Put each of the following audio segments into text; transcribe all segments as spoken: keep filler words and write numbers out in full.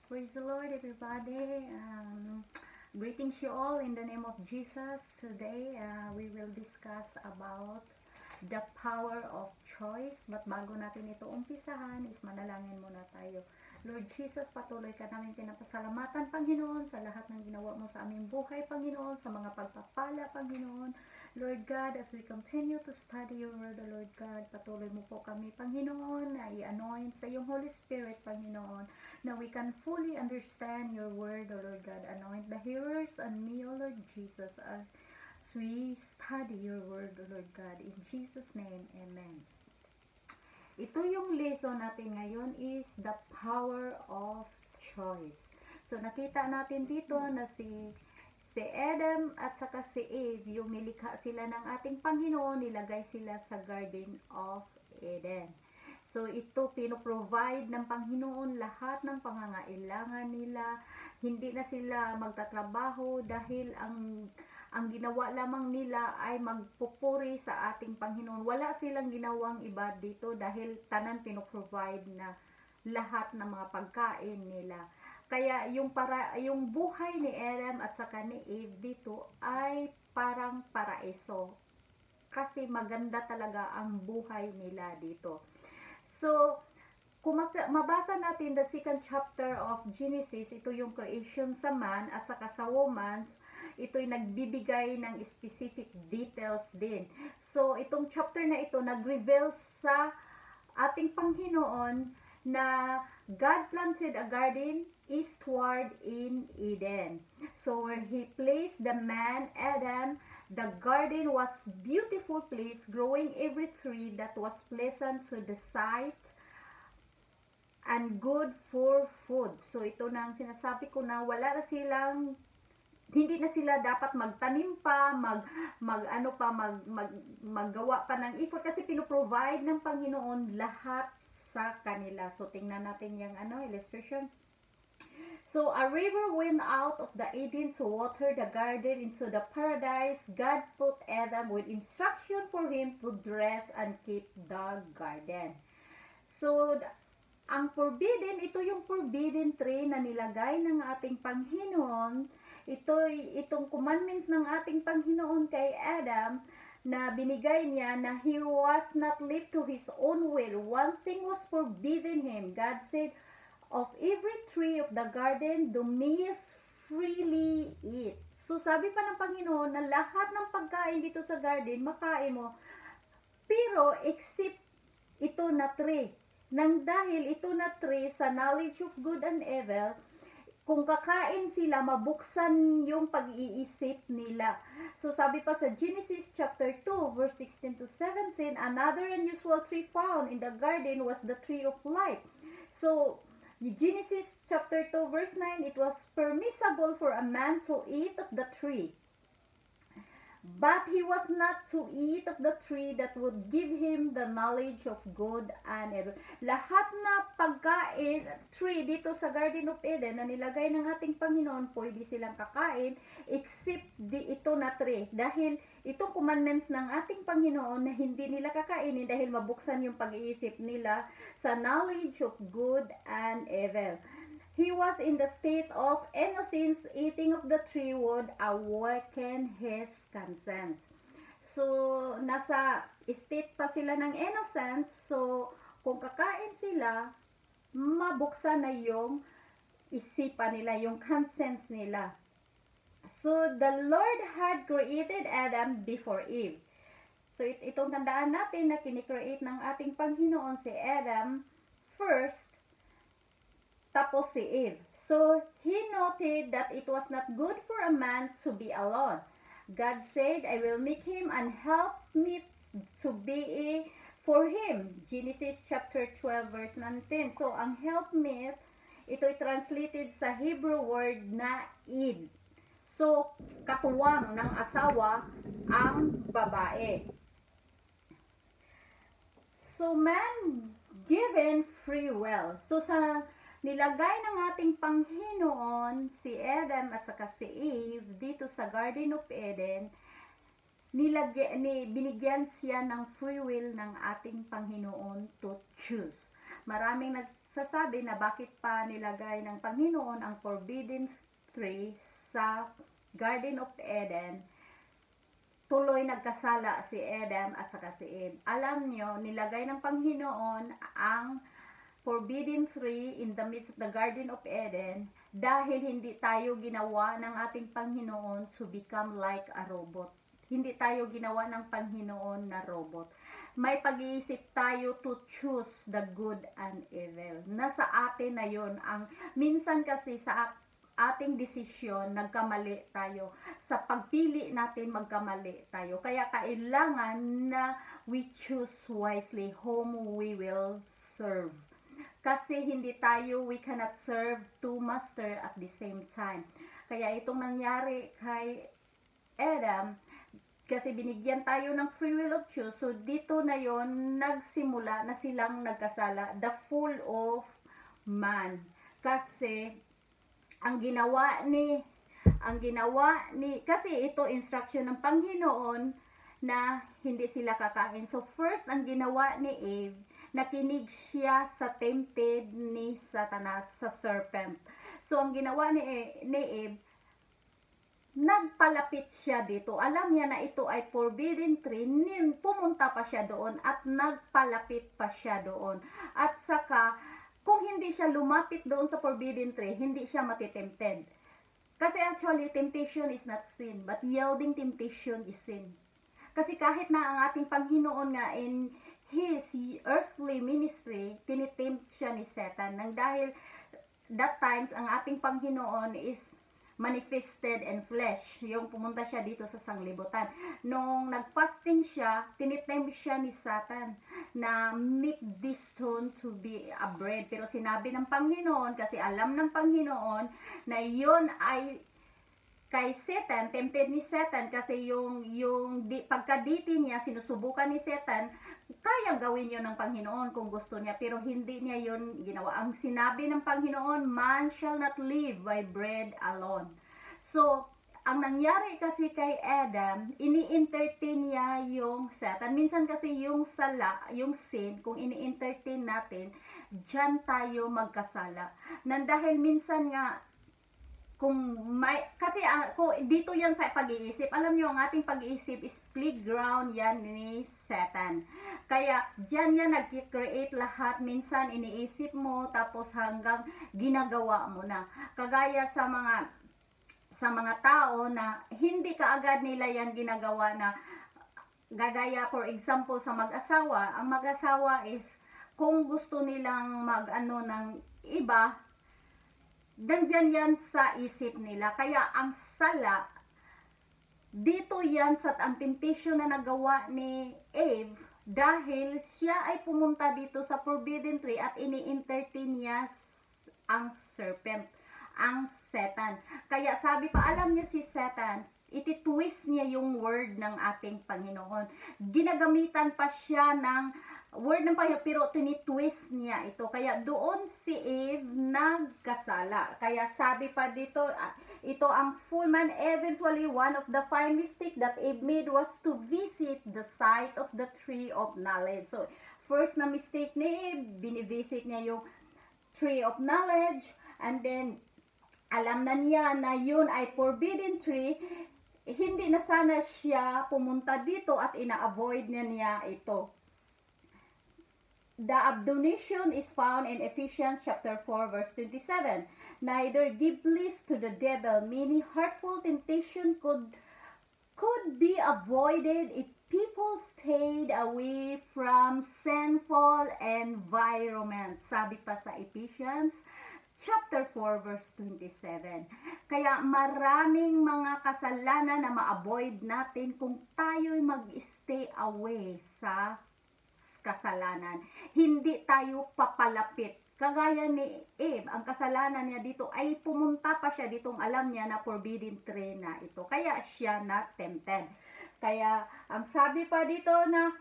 Praise the Lord, everybody. Um, greetings you all in the name of Jesus. Today, uh, we will discuss about the power of choice. But bago natin ito umpisahan, is manalangin muna tayo. Lord Jesus, patuloy ka namin pinapasalamatan, Panginoon, sa lahat ng ginawa mo sa aming buhay, Panginoon, sa mga pagpapala, Panginoon. Lord God, as we continue to study your word, Lord God, patuloy mo po kami, Panginoon, na i-anoint sa iyong Holy Spirit, Panginoon, na we can fully understand your word, O Lord God. Anoint the hearers and me, O Lord Jesus, as we study your word, O Lord God. In Jesus' name, amen. Ito yung lesson natin ngayon is the power of choice. So nakita natin dito na si si Adam at saka si Eve, yung nilikha sila ng ating Panginoon, nilagay sila sa Garden of Eden. So ito pinoprovide ng Panginoon lahat ng pangangailangan nila. Hindi na sila magtatrabaho dahil ang ang ginawa lamang nila ay magpupuri sa ating Panginoon. Wala silang ginawang iba dito dahil tanan pinoprovide na lahat ng mga pagkain nila. Kaya yung para yung buhay ni Adam at saka ni Eve dito ay parang paraiso. Kasi maganda talaga ang buhay nila dito. So, kung mabasa natin the second chapter of Genesis, ito yung creation sa man at saka sa woman, ito'y nagbibigay ng specific details din. So, itong chapter na ito nag-reveal sa ating Panginoon na God planted a garden eastward in Eden. So, where He placed the man, Adam, the garden was beautiful place, growing every tree that was pleasant to the sight and good for food. So, ito na ang sinasabi ko na wala na silang hindi na sila dapat magtanim pa, mag mag ano pa, mag, mag maggawa pa ng effort kasi pinoprovide ng Panginoon lahat sa kanila. So tingnan natin yung ano illustration. So a river went out of the Eden to water the garden into the paradise. God put Adam with instruction for him to dress and keep the garden. So ang forbidden, ito yung forbidden tree na nilagay ng ating Panginoon. Ito, itong commandments ng ating Panginoon kay Adam na binigay niya na he was not left to his own will. One thing was forbidden him. God said, of every tree of the garden, do may freely eat. So sabi pa ng Panginoon na lahat ng pagkain dito sa garden, makain mo. Pero except ito na tree. Nang dahil ito na tree sa knowledge of good and evil, kung kakain sila, mabuksan yung pag-iisip nila. So, sabi pa sa Genesis chapter two, verse sixteen to seventeen, another unusual tree found in the garden was the tree of life. So, Genesis chapter two, verse nine, it was permissible for a man to eat of the tree. But he was not to eat of the tree that would give him the knowledge of good and evil. Lahat na pagkain, tree dito sa Garden of Eden na nilagay ng ating Panginoon, pwede silang kakain except di ito na tree. Dahil itong commandments ng ating Panginoon na hindi nila kakainin dahil mabuksan yung pag-iisip nila sa knowledge of good and evil. He was in the state of innocence. Eating of the tree would awaken his conscience. So, nasa state pa sila ng innocence. So, kung kakain sila, mabuksan na yung isipan nila, yung conscience nila. So, the Lord had created Adam before Eve. So, it itong tandaan natin na kinikreate ng ating Panginoon si Adam first, tapos si Eve. So, he noted that it was not good for a man to be alone. God said, I will make him and help me to be for him. Genesis chapter twelve, verse nineteen. So, ang helpmeet, ito'y translated sa Hebrew word na id. So, katuwang ng asawa ang babae. So, man given free will. So, sa nilagay ng ating Panginoon si Adam at saka si Eve dito sa Garden of Eden, nilagay, ni, binigyan siya ng free will ng ating Panginoon to choose. Maraming nag nagsasabi na bakit pa nilagay ng Panginoon ang forbidden tree sa Garden of Eden. Tuloy nagkasala si Adam at saka si Eve. Alam nyo, nilagay ng Panginoon ang forbidden tree in the midst of the Garden of Eden dahil hindi tayo ginawa ng ating Panginoon to become like a robot. Hindi tayo ginawa ng Panginoon na robot. May pag-iisip tayo to choose the good and evil. Nasa atin na yun. Ang, minsan kasi sa ating desisyon, nagkamali tayo. Sa pagpili natin, magkamali tayo. Kaya kailangan na we choose wisely whom we will serve. Kasi hindi tayo, we cannot serve two master at the same time. Kaya itong nangyari kay Adam, kasi binigyan tayo ng free will of choice, so dito na yon nagsimula na silang nagkasala, the fall of man. Kasi ang ginawa ni, ang ginawa ni, kasi ito instruction ng Panginoon na hindi sila kakain. So first, ang ginawa ni Eve, nakinig siya sa tempted ni Satanas, sa serpent. So ang ginawa ni, ni Eve, nagpalapit siya dito. Alam niya na ito ay forbidden tree, pumunta pa siya doon at nagpalapit pa siya doon. At saka, kung hindi siya lumapit doon sa forbidden tree, hindi siya matitempted. Kasi actually, temptation is not sin, but yielding temptation is sin. Kasi kahit na ang ating Panginoon nga in His earthly ministry, tinitempt siya ni Satan. Nang dahil that times, ang ating Panginoon is manifested in flesh. Yung pumunta siya dito sa sanglibutan. Nung nagfasting siya, tinitempt siya ni Satan na make this stone to be a bread. Pero sinabi ng Panginoon, kasi alam ng Panginoon na yon ay kay Satan, tempted ni Satan, kasi yung, yung di, pagkaditi niya, sinusubukan ni Satan, kaya gawin yun ng Panginoon kung gusto niya, pero hindi niya yun ginawa. Ang sinabi ng Panginoon, man shall not live by bread alone. So, ang nangyari kasi kay Adam, ini-entertain niya yung Satan. Minsan kasi yung sala, yung sin, kung ini-entertain natin, dyan tayo magkasala. Nang dahil minsan nga, kung may, kasi uh, kung dito yan sa pag-iisip, alam niyo ang ating pag-iisip is playground yan ni Satan. Kaya diyan yan nag-create lahat, minsan iniisip mo tapos hanggang ginagawa mo na. Kagaya sa mga sa mga tao na hindi kaagad nila yan ginagawa na, gagaya for example sa mag-asawa, ang mag-asawa is kung gusto nilang mag-ano ng iba, dandyan yan sa isip nila. Kaya ang sala, dito yan sa ang temptation na nagawa ni Eve, dahil siya ay pumunta dito sa forbidden tree at ini-entertain niya ang serpent, ang Satan. Kaya sabi pa, alam niyo si Satan, iti-twist niya yung word ng ating Panginoon. Ginagamitan pa siya ng word ng Panginoon, pero tinitwist niya ito. Kaya doon si Eve nagkasala. Kaya sabi pa dito, ito ang full man. Eventually, one of the five mistakes that Eve made was to visit the site of the tree of knowledge. So, first na mistake ni Eve, binivisit niya yung tree of knowledge, and then, alam na niya na yun ay forbidden tree, hindi na sana siya pumunta dito at ina-avoid niya niya ito. The admonition is found in Ephesians chapter four verse twenty-seven. Neither give place to the devil. Many hurtful temptation could could be avoided if people stayed away from sinful environment. Sabi pa sa Ephesians chapter four verse twenty-seven. Kaya maraming mga kasalanan na ma-avoid natin kung tayo'y mag-stay away sa kasalanan. Hindi tayo papalapit. Kagaya ni Eve, ang kasalanan niya dito ay pumunta pa siya ditong alam niya na forbidden tree na ito. Kaya siya na tempted. Kaya ang sabi pa dito na,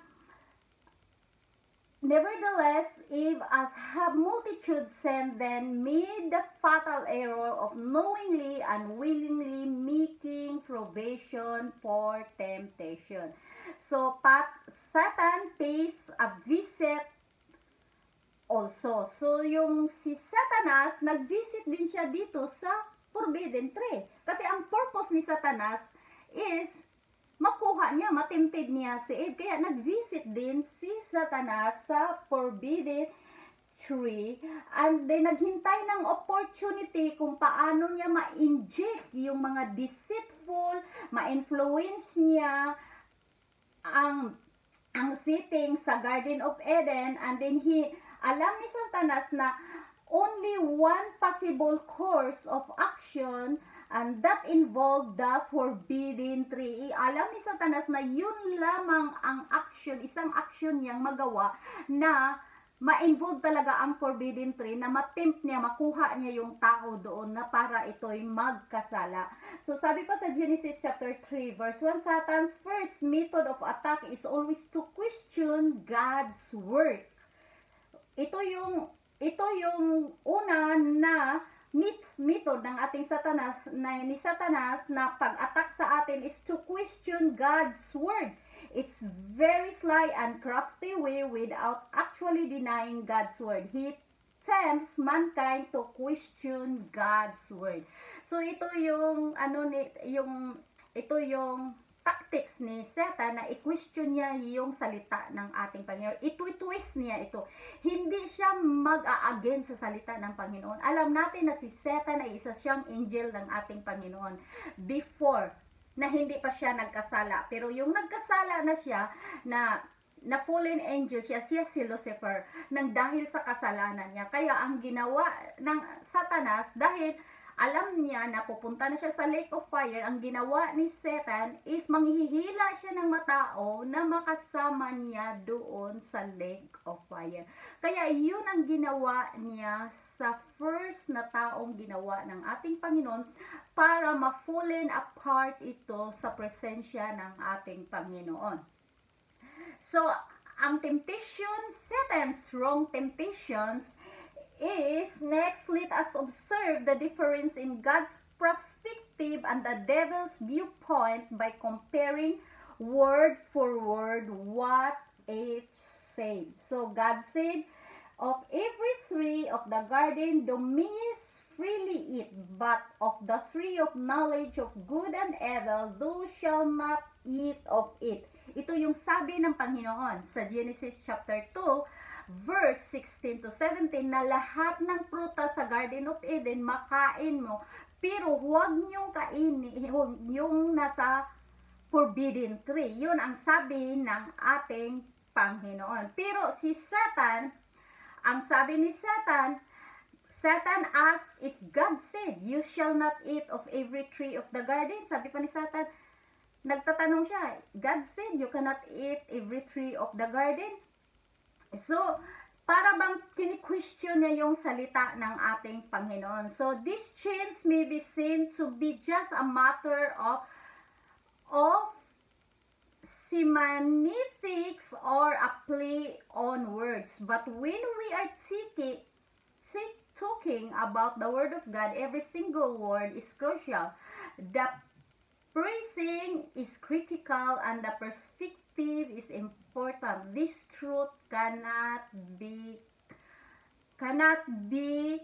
nevertheless, Eve, as have multitude sinned, then made the fatal error of knowingly and willingly making provision for temptation. So, Pat, Satan pays a visit also. So, yung si Satanas, nag-visit din siya dito sa forbidden tree. Kasi ang purpose ni Satanas is makuha niya, matempted niya si Eve. Kaya nag-visit din si Satanas sa forbidden tree. And then, naghintay ng opportunity kung paano niya ma-inject yung mga deceitful, ma-influence niya ang ang sitting sa Garden of Eden. And then, he, alam ni Satanas na only one possible course of action, and that involved the forbidden tree. Alam ni Satanas na yun lamang ang action, isang action niyang magawa na ma-involve talaga ang forbidden tree, na matempt niya, makuha niya yung tao doon na para ito'y magkasala. So, sabi pa sa Genesis chapter three, verse one, Satan's first method of attack is always to question God's work. Ito yung, ito yung una na myth, method ng ating Satanas, na ni Satanas na pag-attack sa atin is to question God's word. It's very sly and crafty way without actually denying God's word. He tempts mankind to question God's word. So ito yung ano ni yung ito yung tactics ni Satan na i-question niya yung salita ng ating Panginoon. Ito-twist niya ito. Hindi siya mag-a-against sa salita ng Panginoon. Alam natin na si Satan ay isa siyang angel ng ating Panginoon before na hindi pa siya nagkasala. Pero yung nagkasala na siya, na na fallen angel siya, siya si Lucifer, nang dahil sa kasalanan niya. Kaya ang ginawa ng Satanas, dahil alam niya na pupunta na siya sa lake of fire, ang ginawa ni Satan is manghihila siya ng matao na makasama niya doon sa lake of fire. Kaya yun ang ginawa niya sa first na taong ginawa ng ating Panginoon para ma-fallen apart ito sa presensya ng ating Panginoon. So, ang temptation, Satan's wrong temptations is, next, let us observe the difference in God's perspective and the devil's viewpoint by comparing word for word what it said. So, God said, of every tree of the garden thou mayest freely eat, but of the tree of knowledge of good and evil thou shalt not eat of it. Ito yung sabi ng Panginoon sa Genesis chapter two, verse sixteen to seventeen, na lahat ng prutas sa Garden of Eden makain mo, pero huwag niyong kainin yung nasa forbidden tree. Yun ang sabi ng ating Panginoon. Pero si Satan, ang sabi ni Satan, Satan asked if God said, you shall not eat of every tree of the garden. Sabi pa ni Satan, nagtatanong siya, God said you cannot eat every tree of the garden. So, para bang kini-question niya yung salita ng ating Panginoon. So, this change may be seen to be just a matter of of semantics or a play on words. But when we are seeking, seek, talking about the Word of God, every single word is crucial. The phrasing is critical and the perspective is important. This truth cannot be cannot be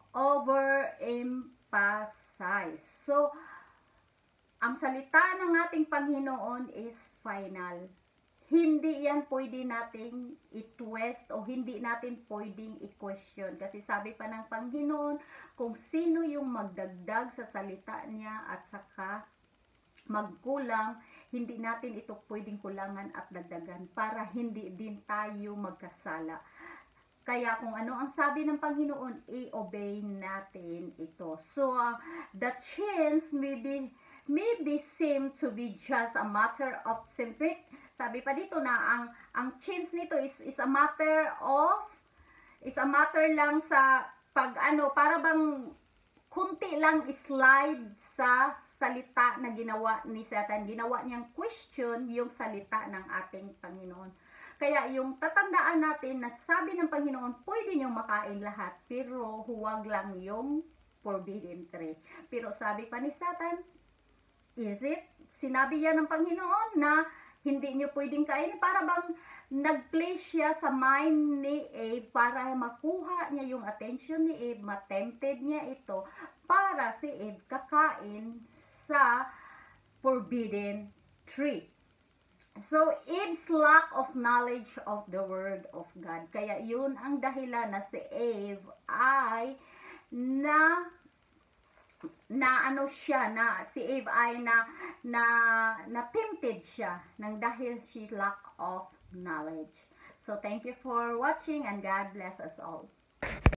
overemphasized. So, ang salita ng ating Panginoon is final. Hindi yan pwede nating i-twist o hindi natin pwedeng i-question. Kasi sabi pa ng Panginoon, kung sino yung magdagdag sa salita niya at saka magkulang, hindi natin ito pwedeng kulangan at dagdagan para hindi din tayo magkasala. Kaya kung ano ang sabi ng Panginoon, i-obey natin ito. So, uh, the chance may be, may be seem to be just a matter of simplicity. Sabi pa dito na ang ang chance nito is is a matter of is a matter lang sa pag ano, para bang kunti lang slide sa salita na ginawa ni Satan. Ginawa niyang question yung salita ng ating Panginoon. Kaya yung tatandaan natin na sabi ng Panginoon, pwede niyong makain lahat, pero huwag lang yung forbidden tree. Pero sabi pa ni Satan, is it? Sinabi yan ng Panginoon na hindi niyo pwedeng kain. Para bang, nag-play siya sa mind ni Eve para makuha niya yung attention ni Eve, matempted niya ito para si Eve kakain sa forbidden tree. So, Eve's lack of knowledge of the Word of God. Kaya yun ang dahilan na si Eve ay na na ano siya, na si Eve ay na na na tempted siya nang dahil she lack of knowledge. So, thank you for watching and God bless us all.